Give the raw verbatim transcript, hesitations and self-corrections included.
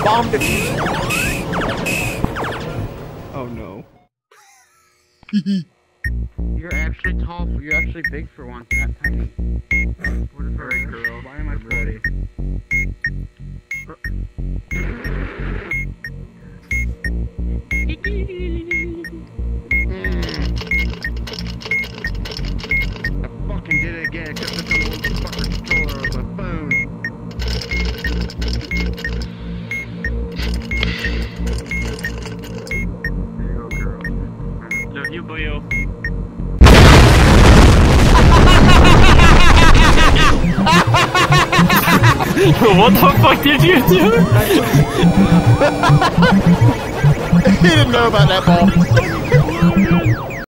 bomb defusal. Oh no. You're actually tall. For, you're actually big for once. You're not tiny. What is that, girl? Why am I ready? I fucking did it again. Except this little fucking controller with a phone. There you go, girl. Love you, boyo. What the fuck did you do? He didn't know about that ball.